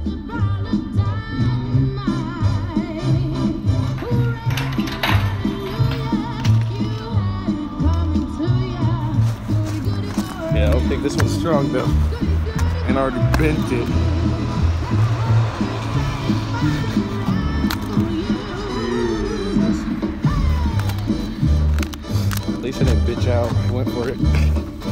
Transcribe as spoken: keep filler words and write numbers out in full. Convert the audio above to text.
Yeah, I don't think this one's strong though. And I already bent it. At least I didn't bitch out. I went for it.